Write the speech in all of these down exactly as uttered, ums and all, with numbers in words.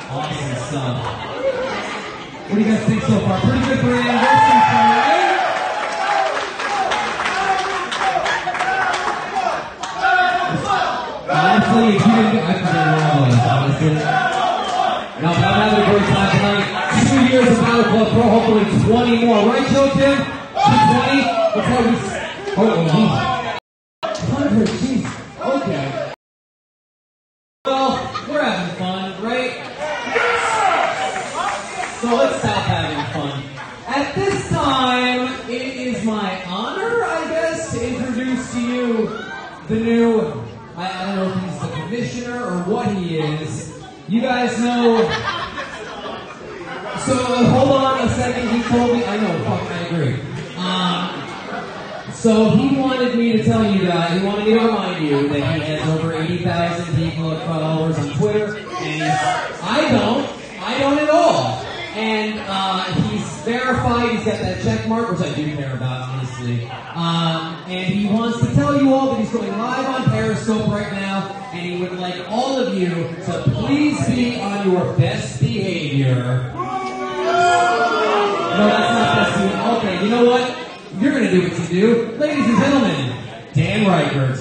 Awesome stuff. What do you guys think so far? Pretty good for an anniversary show, right? Honestly, if you didn't get, I forget what it was, honestly. No, but I'm having a great time tonight. Two years of Battle Club Pro, hopefully twenty more. Right, Joe Tim? twenty? That's how we... Oh, oh, one hundred, jeez. Okay. Well, we're having fun, right? So let's stop having fun. At this time, it is my honor, I guess, to introduce to you the new, I, I don't know if he's the commissioner or what he is. You guys know, so uh, hold on a second, he told me, I know, fuck, I agree. Um, so he wanted me to tell you guys, he wanted me to remind you that he has over eighty thousand people and followers on Twitter, and he's, I don't, I don't at all. And uh, he's verified, he's got that check mark, which I do care about, honestly. Um, and he wants to tell you all that he's going live on Periscope right now, and he would like all of you to please be on your best behavior. No, that's not best behavior. Okay, you know what? You're going to do what you do. Ladies and gentlemen, Dan Ryckert.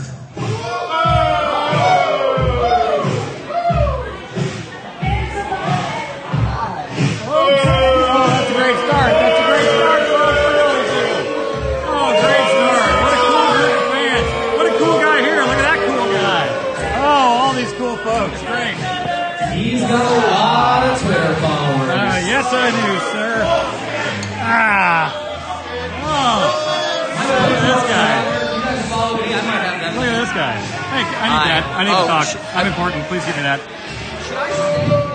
Folks, great. He's got a lot of Twitter followers. Uh, yes, I do, sir. Ah. Oh. Look at this guy. You guys follow me? I might have that. Look at this guy. Hey, I need that. I need to talk. I'm important. Please give me that.